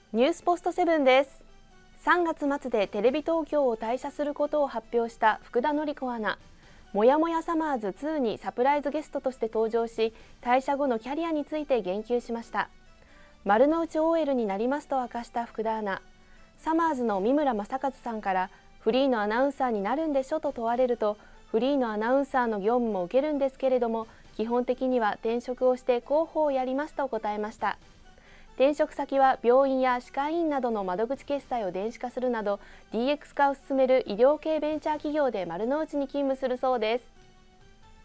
ニュースポストセブンです。3月末でテレビ東京を退社することを発表した福田紀子アナ。もやもやサマーズ2にサプライズゲストとして登場し、退社後のキャリアについて言及しました。丸の内 OL になりますと明かした福田アナ。サマーズの三村正和さんからフリーのアナウンサーになるんでしょと問われると、フリーのアナウンサーの業務も受けるんですけれども、基本的には転職をして広報をやりますと答えました。転職先は病院や歯科医院などの窓口決済を電子化するなど DX 化を進める医療系ベンチャー企業で丸の内に勤務するそうです。